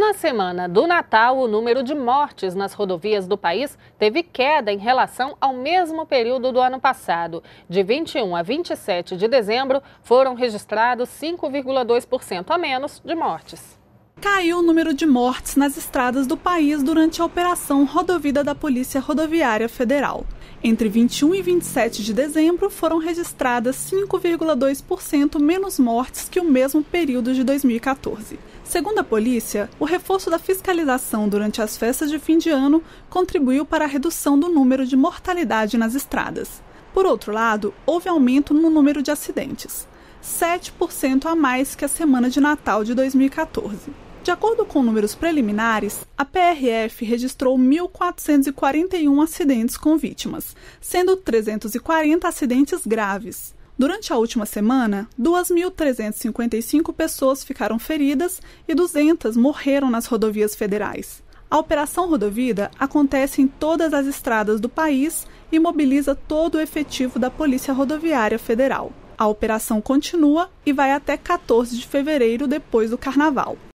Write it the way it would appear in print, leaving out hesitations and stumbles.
Na semana do Natal, o número de mortes nas rodovias do país teve queda em relação ao mesmo período do ano passado. De 21 a 27 de dezembro, foram registrados 5,2% a menos de mortes. Caiu o número de mortes nas estradas do país durante a Operação Rodovida da Polícia Rodoviária Federal. Entre 21 e 27 de dezembro, foram registradas 5,2% menos mortes que o mesmo período de 2014. Segundo a polícia, o reforço da fiscalização durante as festas de fim de ano contribuiu para a redução do número de mortalidade nas estradas. Por outro lado, houve aumento no número de acidentes, 7% a mais que a semana de Natal de 2014. De acordo com números preliminares, a PRF registrou 1.441 acidentes com vítimas, sendo 340 acidentes graves. Durante a última semana, 2.355 pessoas ficaram feridas e 200 morreram nas rodovias federais. A Operação Rodovida acontece em todas as estradas do país e mobiliza todo o efetivo da Polícia Rodoviária Federal. A operação continua e vai até 14 de fevereiro, depois do Carnaval.